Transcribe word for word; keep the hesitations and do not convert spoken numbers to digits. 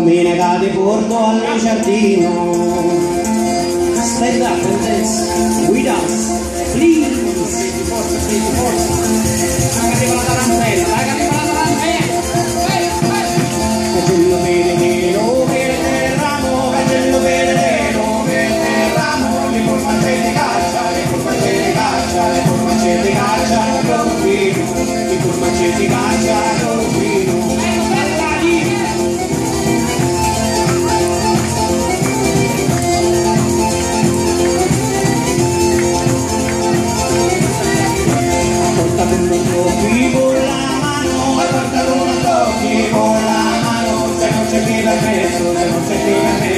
domenica ti porto al giardino. Stand up and dance with us, please. Senti forza, senti forza. Agati con la tarantella, agati con la tarantella. Vai, vai. Cagello verde nero, verde ramo, cagello verde nero, verde ramo. Le formaggine di caccia, le formaggine di caccia, le formaggine di caccia, rompino. Le formaggine di caccia, rompino. Con la mano, se non c'è chi l'ha messo, se non c'è chi l'ha messo.